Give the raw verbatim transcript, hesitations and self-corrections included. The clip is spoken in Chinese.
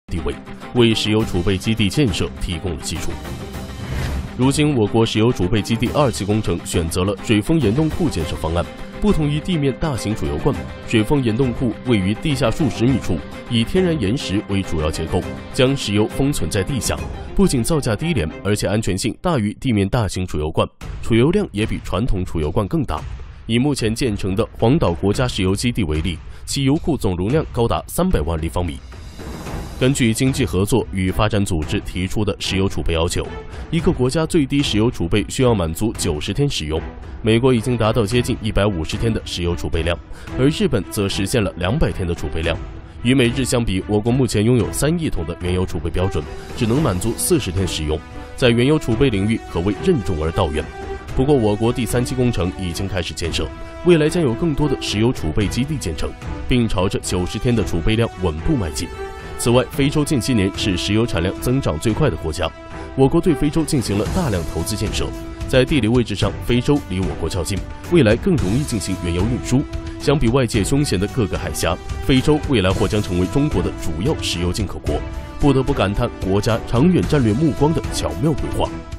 地位，为石油储备基地建设提供了基础。如今，我国石油储备基地二期工程选择了水封岩洞库建设方案。不同于地面大型储油罐，水封岩洞库位于地下数十米处，以天然岩石为主要结构，将石油封存在地下。不仅造价低廉，而且安全性大于地面大型储油罐，储油量也比传统储油罐更大。以目前建成的黄岛国家石油基地为例，其油库总容量高达三百万立方米。根据经济合作与发展组织提出的石油储备要求，一个国家最低石油储备需要满足九十天使用。美国已经达到接近一百五十天的石油储备量，而日本则实现了两百天的储备量。与美日相比，我国目前拥有三亿桶的原油储备标准，只能满足四十天使用，在原油储备领域可谓任重而道远。不过，我国第三期工程已经开始建设，未来将有更多的石油储备基地建成，并朝着九十天的储备量稳步迈进。此外，非洲近些年是石油产量增长最快的国家，我国对非洲进行了大量投资建设。在地理位置上，非洲离我国较近，未来更容易进行原油运输。相比外界凶险的各个海峡，非洲未来或将成为中国的主要石油进口国。不得不感叹国家长远战略目光的巧妙规划。